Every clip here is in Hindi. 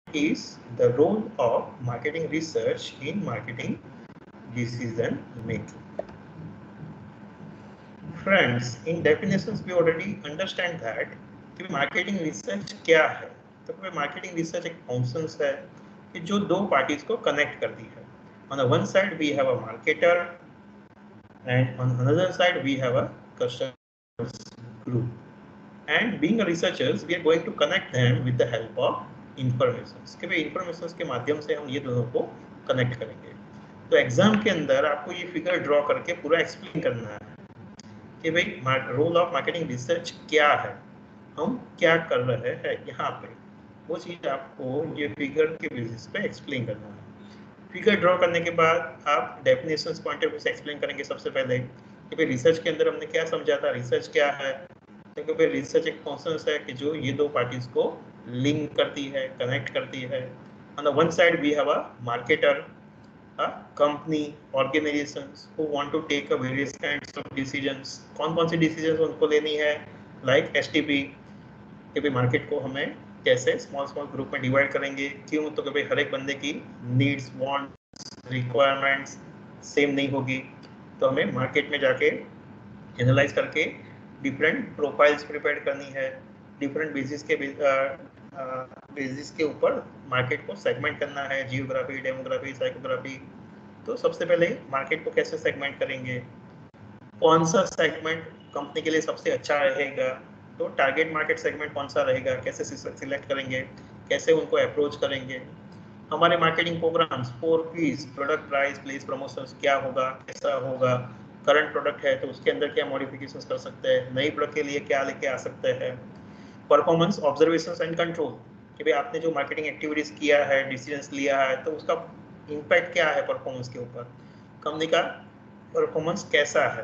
is the role of marketing research in marketing decision making. Friends, in definitions we already understand that कि marketing research क्या है. तो marketing research एक functions है कि जो दो parties को connect करती है. On the one side we have a marketer and on another side we have a customer group. And being a researchers, we are going to connect them with the help of informations. कि भाई informations के माध्यम से हम ये दोनों को connect करेंगे. तो एग्जाम के अंदर आपको ये फिगर ड्रॉ करके पूरा एक्सप्लेन करना है कि भाई रोल ऑफ मार्केटिंग रिसर्च क्या है, हम क्या कर रहे हैं यहाँ पे. वो चीज आपको ये फिगर के बेसिस पे एक्सप्लेन करना है. फिगर ड्रॉ करने के बाद आप डेफिनेशंस पॉइंट ऑफ व्यू से एक्सप्लेन करेंगे सबसे पहले कि भाई रिसर्च के अंदर हमने क्या समझा था, रिसर्च क्या है. क्योंकि भाई रिसर्च एक प्रोसेस है कि जो ये दो पार्टीज को लिंक करती है, कनेक्ट करती है. On the one side we have a marketer, a company, organizations who want to take a various kinds of decisions. कौन-कौन सी decisions उनको लेनी है, like STP कि भाई मार्केट को हमें कैसे स्मॉल ग्रुप में डिवाइड करेंगे. क्यों? तो कि भाई हर एक बंदे की नीड्स, वांट्स, रिक्वायरमेंट्स सेम नहीं होगी. तो हमें मार्केट में जाके एनालाइज करके डिफरेंट प्रोफाइल्स प्रिपेयर करनी है. डिफरेंट बेसिस के ऊपर मार्केट को सेगमेंट करना है, जियोग्राफी, डेमोग्राफी, साइकोग्राफी. तो सबसे पहले मार्केट को कैसे सेगमेंट करेंगे, कौन सा सेगमेंट कंपनी के लिए सबसे अच्छा रहेगा, तो टारगेट मार्केट सेगमेंट कौन सा रहेगा, कैसे सिलेक्ट करेंगे, कैसे उनको अप्रोच करेंगे. हमारे marketing programmes 4 P's, product, price, place, promotions क्या होगा, कैसा होगा. करंट प्रोडक्ट है तो उसके अंदर क्या मॉडिफिकेशंस कर सकते हैं, नई प्रोडक्ट के लिए क्या लेके आ सकते हैं. परफॉर्मेंस, ऑब्जर्वेशंस एंड कंट्रोल कि भाई आपने जो मार्केटिंग एक्टिविटीज किया है, डिसीजंस लिया है, तो उसका इम्पैक्ट क्या है परफॉर्मेंस के ऊपर, कंपनी का परफॉर्मेंस कैसा है,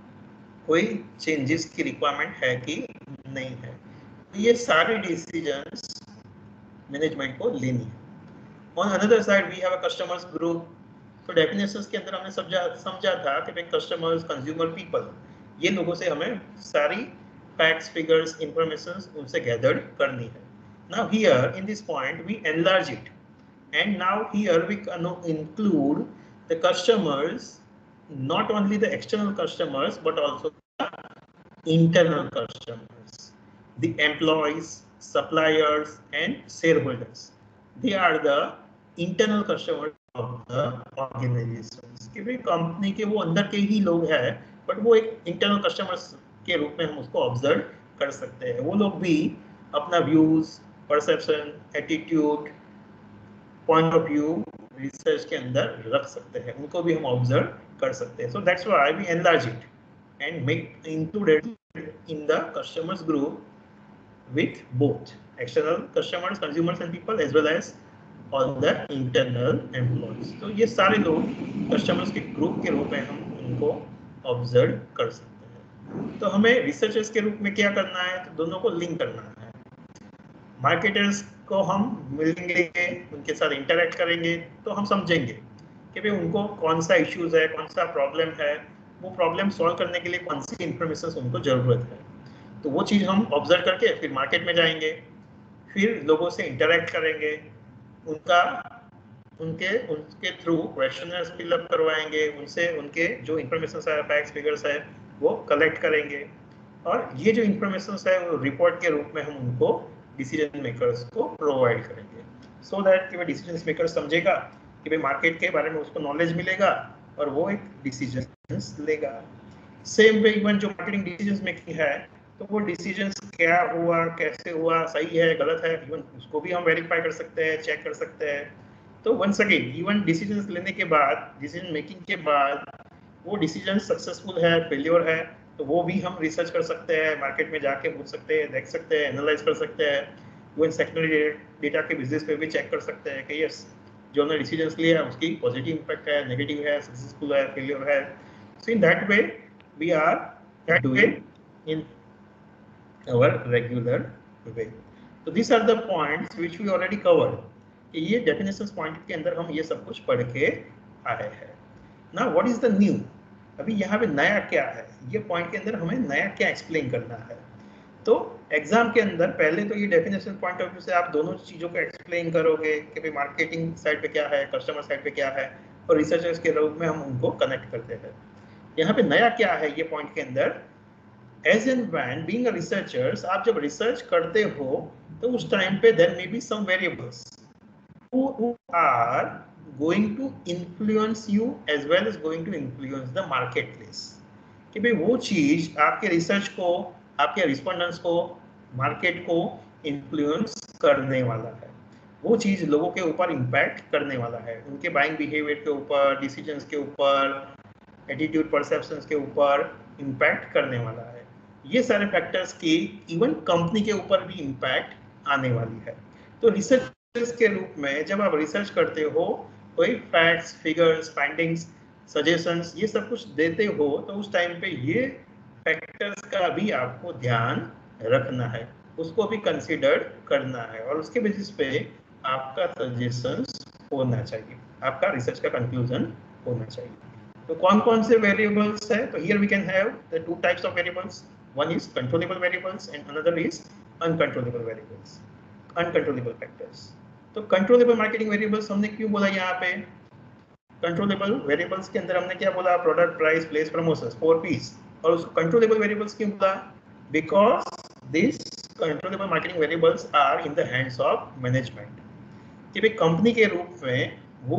कोई चेंजेस की रिक्वायरमेंट है कि नहीं है. तो ये सारे डिसीजंस मैनेजमेंट को लेनी है. On another side we have a customers group. तो डेफिनेशंस के अंदर हमने समझा था कि भाई कस्टमर्स, कंज्यूमर, पीपल, ये लोगों से हमें सारी फैक्ट्स, फिगर्स, इंफॉर्मेशंस उनसे गैदर्ड करनी है. Now here in this point we enlarge it, and now here we can include the customers, not only the external customers but also the internal customers, the employees, suppliers and shareholders. They are the internal customers of the organizations. कि भाई कंपनी के वो अंदर के ही लोग हैं, बट वो एक इंटरनल कस्टमर्स के रूप में हम उसको ऑब्जर्व कर सकते हैं. वो लोग भी अपना views, perception, attitude, point of view research के अंदर रख सकते हैं, उनको भी हम ऑब्जर्व कर सकते हैं. So that's why we enlarge it and make included in the customers group with both external customers, consumers and people as well as all the internal employees. तो ये सारे लोग कस्टमर्स के ग्रुप के रूप में हम उनको ऑब्जर्व कर सकते हैं. तो हमें रिसर्चर्स के रूप में क्या करना है, तो दोनों को लिंक करना है. मार्केटर्स को हम मिलेंगे, उनके साथ इंटरेक्ट करेंगे, तो हम समझेंगे कि भाई उनको कौन सा इश्यूज है, कौन सा प्रॉब्लम है, वो प्रॉब्लम सॉल्व करने के लिए कौन सी इंफॉर्मेशन उनको जरूरत है. तो वो चीज़ हम ऑब्जर्व करके फिर मार्केट में जाएंगे, फिर लोगों से इंटरेक्ट करेंगे, उनके थ्रू क्वेश्चनर्स फिलअप करवाएंगे, उनसे उनके जो इंफॉर्मेशन है, फैक्ट्स, फिगर्स है, वो कलेक्ट करेंगे. और ये जो इंफॉर्मेशन है वो रिपोर्ट के रूप में हम उनको डिसीजन मेकर्स को प्रोवाइड करेंगे, सो दैट कि वो डिसीजन मेकर समझेगा कि भाई मार्केट के बारे में उसको नॉलेज मिलेगा और वो एक डिसीजन लेगा. सेम वे इवन जो मार्केटिंग डिसीजन मेकिंग है, तो वो डिसीजंस क्या हुआ, कैसे हुआ, सही है, गलत है, इवन उसको भी हम वेरीफाई कर सकते हैं, चेक कर सकते हैं. तो वंस अगेन इवन डिसीजंस लेने के बाद, डिसीजन मेकिंग के बाद वो डिसीजन सक्सेसफुल है, फेलियर है, तो वो भी हम रिसर्च कर सकते हैं, मार्केट में जाके पूछ सकते हैं, देख सकते हैं, एनालाइज कर सकते हैं. इवन सेक्टरी डेटा के बेसिस पे भी चेक कर सकते हैं कि यस जो हमने डिसीजंस लिया है उसकी पॉजिटिव इम्पैक्ट है, नेगेटिव है, सक्सेसफुल है, फेलियर है. So in that way we are doing in our regular way. So these are the points which we already covered. ये definitions point के अंदर हम ये सब कुछ पढ़ के आए हैं. Now what is the new? अभी यहाँ पे नया क्या है, ये point के अंदर हमें नया क्या explain करना है. तो एग्जाम के अंदर पहले तो ये डेफिनेशन पॉइंट ऑफ व्यू से आप दोनों चीज़ों को एक्सप्लेन करोगे कि भाई मार्केटिंग साइड पे क्या है, कस्टमर साइड पे क्या है, और रिसर्चर्स के रूप में हम उनको कनेक्ट करते हैं। यहाँ पे नया क्या है ये पॉइंट के अंदर, as and when being a researchers, आप जब रिसर्च करते हो तो उस टाइम पे there may be some variables who are going to influence you as well as going to influence the marketplace, कि भाई वो चीज आपके रिसर्च को, आपके रिस्पोंडेंट्स को, मार्केट को इन्फ्लुएंस करने वाला है, वो चीज लोगों के ऊपर इम्पैक्ट करने वाला है, उनके बाइंग बिहेवियर के ऊपर, डिसीजंस के ऊपर, एटीट्यूड परसेप्शंस के ऊपर इम्पैक्ट करने वाला है। ये सारे फैक्टर्स की इवन कंपनी के ऊपर भी इम्पैक्ट आने वाली है। तो रिसर्च के रूप में जब आप रिसर्च करते हो, कोई फैक्ट्स, फिगर्स, फाइंडिंग्स, सजेशंस, ये सब कुछ देते हो, तो उस टाइम पे ये फैक्टर्स का भी आपको ध्यान रखना है, उसको भी कंसीडर करना है, और उसके बेसिस पे आपका सजेशंस होना चाहिए, आपका रिसर्च का कंक्लूजन होना चाहिए। तो कौन कौन से वेरिएबल्स है? तो here we can have the two types of variables, one is controllable variables and another is uncontrollable variables, uncontrollable factors. तो कंट्रोलेबल मार्केटिंग वेरिएबल्स हमने क्यों बोला यहाँ पे? कंट्रोलेबल वेरिएबल्स के अंदर हमने क्या बोला? Product, price, place, promotions, 4 P's। और उसको कंट्रोलेबल वेरिएबल्स क्यों बोला? Because this controllable marketing variables are in the hands of management, कि भाई कंपनी के रूप में वो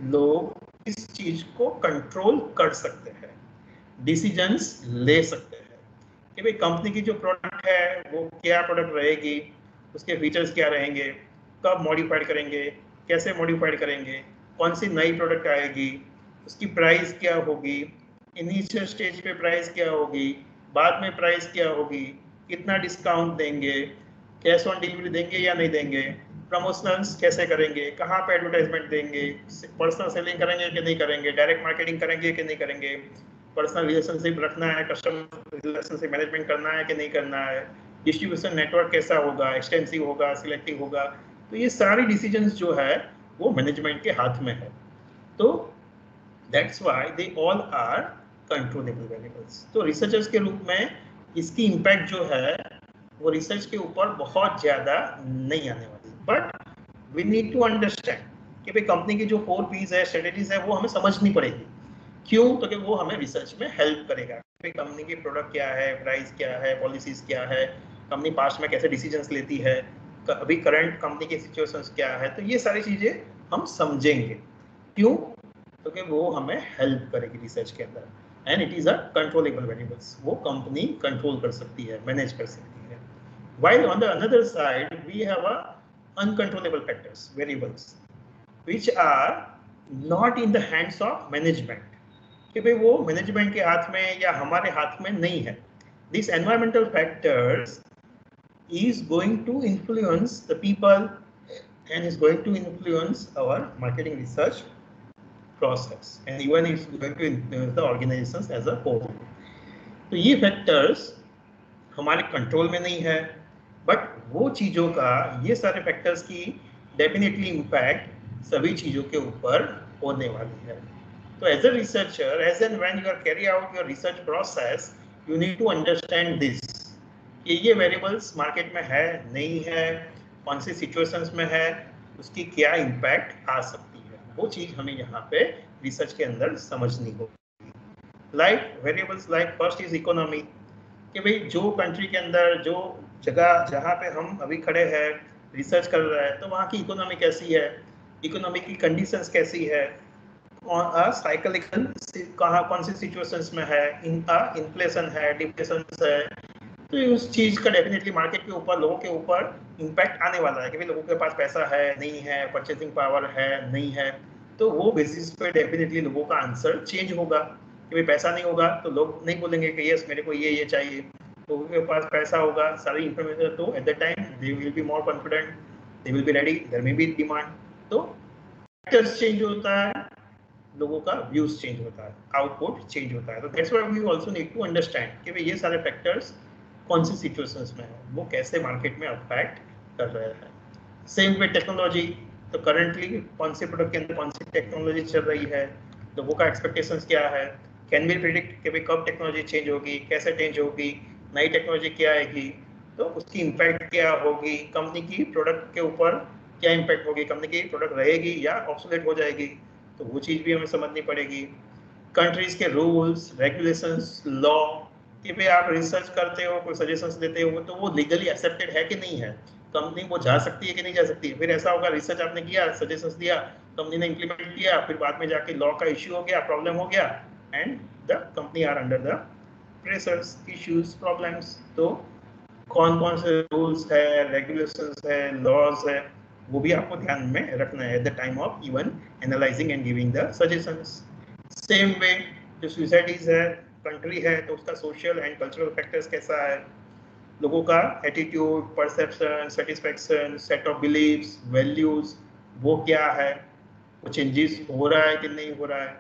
लोग इस चीज को कंट्रोल कर सकते हैं, डिसीजंस ले सकते हैं कि भाई कंपनी की जो प्रोडक्ट है वो क्या प्रोडक्ट रहेगी, उसके फीचर्स क्या रहेंगे, कब मॉडिफाइड करेंगे, कैसे मॉडिफाइड करेंगे, कौन सी नई प्रोडक्ट आएगी, उसकी प्राइस क्या होगी, इनिशियल स्टेज पे प्राइस क्या होगी, बाद में प्राइस क्या होगी, कितना डिस्काउंट देंगे, कैश ऑन डिलीवरी देंगे या नहीं देंगे, प्रमोशनल्स कैसे करेंगे, कहाँ पे एडवर्टाइजमेंट देंगे, पर्सनल सेलिंग करेंगे कि नहीं करेंगे, डायरेक्ट मार्केटिंग करेंगे कि नहीं करेंगे, पर्सनल रिलेशनशिप रखना है, कस्टमर रिलेशनशिप मैनेजमेंट करना है कि नहीं करना है, डिस्ट्रीब्यूशन नेटवर्क कैसा होगा, एक्सटेंसिव होगा, सिलेक्टिव होगा। तो ये सारी डिसीजंस जो है वो मैनेजमेंट के हाथ में है। तो that's why they all are controllable variables. तो रिसर्चर्स के रूप में इसकी इम्पैक्ट जो है वो रिसर्च के ऊपर बहुत ज़्यादा नहीं आने वाली, but we need to understand कि भाई कंपनी की जो 4 P's है, स्ट्रेटेजीज है, वो हमें समझनी पड़ेगी। क्यों? तो कि वो हमें रिसर्च में हेल्प करेगा, कंपनी की प्रोडक्ट क्या है, प्राइस क्या है, पॉलिसीज क्या है, कंपनी पास्ट में कैसे डिसीजंस लेती है, अभी करंट कंपनी की सिचुएशंस क्या है, तो ये सारी चीजें हम समझेंगे। क्यों? तो कि वो हमें हेल्प करेगी रिसर्च के अंदर, and it is a controllable variables, वो कंपनी कंट्रोल कर सकती है, मैनेज कर सकती है। While on the other side we have a uncontrollable factors, variables which are not in the hands of management, कि भाई वो मैनेजमेंट के हाथ में या हमारे हाथ में नहीं है। This environmental factors is going to influence the people and is going to influence our marketing research process, and even it's going to influence the organizations as a whole. तो ये फैक्टर्स हमारे कंट्रोल में नहीं है, बट वो चीज़ों का, ये सारे फैक्टर्स की डेफिनेटली इम्पैक्ट सभी चीज़ों के ऊपर होने वाली है। तो as a researcher, as and when you are carry out your research process, you need to understand this कि ये वेरिएबल्स मार्केट में है, नहीं है, कौन सी सिचुएशंस में है, उसकी क्या इम्पैक्ट आ सकती है, वो चीज़ हमें यहाँ पे रिसर्च के अंदर समझनी होगी। Like variables like first is economy, कि भाई जो कंट्री के अंदर, जो जगह जहाँ पे हम अभी खड़े हैं, रिसर्च कर रहे हैं, तो वहाँ की इकोनॉमी कैसी है, इकोनॉमी की कंडीशंस कैसी है, साइकिलिकल कहाँ कौन सी सिचुएशंस में है, इन्फ्लेशन है, डिप्रेशन है, तो उस चीज का डेफिनेटली मार्केट के ऊपर, लोगों के ऊपर इम्पैक्ट आने वाला है कि भाई लोगों के पास पैसा है, नहीं है, परचेसिंग पावर है, नहीं है, तो वो बेसिस पे डेफिनेटली लोगों का आंसर चेंज होगा। कि भाई पैसा नहीं होगा तो लोग नहीं बोलेंगे कि यस मेरे को ये चाहिए, लोगों के पास पैसा होगा, सारी इंफॉर्मेशन, तो at the time they will be more confident, they will be ready, there may be demand. तो फैक्टर्स चेंज होता है, लोगों का व्यूज चेंज होता है, आउटपुट चेंज होता है। तो that's why we also need to understand कि भाई ये सारे फैक्टर्स कौन सी सिचुएशंस में है, वो कैसे मार्केट में अफेक्ट कर रहे हैं। सेम विद टेक्नोलॉजी, तो करंटली कौन से प्रोडक्ट के अंदर कौन सी टेक्नोलॉजी चल रही है, लोगों का एक्सपेक्टेशंस क्या है, कैन वी प्रिडिक्ट कि भाई कब टेक्नोलॉजी चेंज होगी, कैसे चेंज होगी, नई टेक्नोलॉजी क्या आएगी, तो उसकी इम्पैक्ट क्या होगी, कंपनी की प्रोडक्ट के ऊपर क्या इम्पैक्ट होगी, कंपनी की प्रोडक्ट रहेगी या ऑब्सोलेट हो जाएगी, तो वो चीज़ भी हमें समझनी पड़ेगी। कंट्रीज के रूल्स रेगुलेशंस लॉ कि भाई आप रिसर्च करते हो, कोई सजेशंस देते हो, तो वो लीगली एक्सेप्टेड है कि नहीं है, कंपनी वो जा सकती है कि नहीं जा सकती है। फिर ऐसा होगा रिसर्च आपने किया, सजेशंस दिया, कंपनी ने इंप्लीमेंट किया, फिर बाद में जाके लॉ का इश्यू हो गया, प्रॉब्लम हो गया, and the company are under the pressures, issues, problems. तो कौन कौन से रूल्स है, रेगुलेशंस है, लॉज है, वो भी आपको ध्यान में रखना है at the time of even analysing and giving the suggestions. Same way जो सोसाइटीज है, कंट्री है, तो उसका सोशल एंड कल्चरल फैक्टर्स कैसा है, लोगों का attitude, perception, satisfaction, set of believes, values, वो क्या है, वो चेंजेस हो रहा है कि नहीं हो रहा है।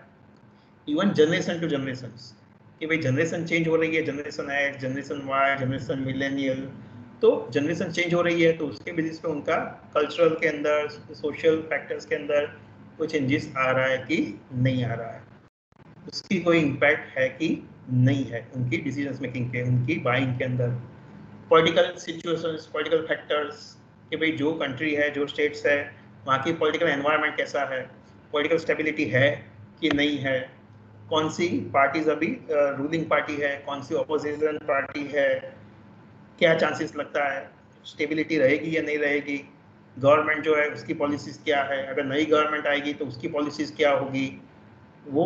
इवन जनरेशन टू जनरेशन कि भाई जनरेशन चेंज हो रही है, generation X, generation Y, generation millennial, तो जनरेशन चेंज हो रही है, तो उसके बेसिस पे उनका कल्चरल के अंदर, सोशल फैक्टर्स के अंदर कोई चेंजेस आ रहा है कि नहीं आ रहा है, उसकी कोई इम्पैक्ट है कि नहीं है उनकी डिसीजन मेकिंग पे, उनकी बाइंग के अंदर। पॉलिटिकल सिचुएशंस, पॉलिटिकल फैक्टर्स कि भाई जो कंट्री है, जो स्टेट्स है, वहाँ की पॉलिटिकल एनवायरनमेंट कैसा है, पॉलिटिकल स्टेबिलिटी है कि नहीं है, कौन सी पार्टीज अभी रूलिंग पार्टी है, कौन सी ऑपोजिशन पार्टी है, क्या चांसेस लगता है, स्टेबिलिटी रहेगी या नहीं रहेगी, गवर्नमेंट जो है उसकी पॉलिसीज क्या है, अगर नई गवर्नमेंट आएगी तो उसकी पॉलिसीज क्या होगी, वो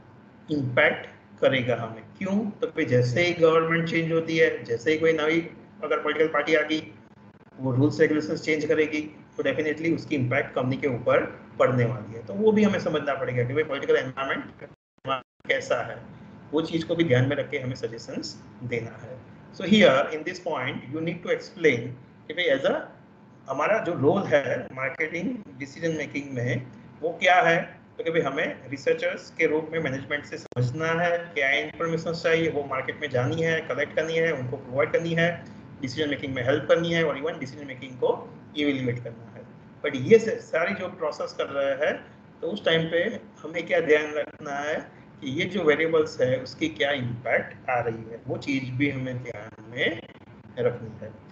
इम्पैक्ट करेगा हमें। क्यों? तो फिर जैसे ही गवर्नमेंट चेंज होती है, जैसे ही कोई नई अगर पॉलिटिकल पार्टी आ गई, वो रूल्स रेगुलेशंस चेंज करेगी, तो डेफिनेटली उसकी इम्पैक्ट कंपनी के ऊपर पड़ने वाली है। तो वो भी हमें समझना पड़ेगा कि भाई पॉलिटिकल एनवायरनमेंट कैसा है, वो चीज़ को भी ध्यान में रख के हमें सजेशंस देना है। So here in this point you need to explain कि भाई एज अ हमारा जो रोल है मार्केटिंग डिसीजन मेकिंग में वो क्या है। तो कि भाई हमें रिसर्चर्स के रूप में मैनेजमेंट से समझना है क्या इन्फॉर्मेशन चाहिए, वो मार्केट में जानी है, कलेक्ट करनी है, उनको प्रोवाइड करनी है, डिसीजन मेकिंग में हेल्प करनी है, और इवन डिसीजन मेकिंग को इवेल्युएट करना है। बट ये सारी जो प्रोसेस कर रहा है, तो उस टाइम पे हमें क्या ध्यान रखना है कि ये जो वेरिएबल्स है उसकी क्या इम्पैक्ट आ रही है, वो चीज़ भी हमें ध्यान में रखनी है।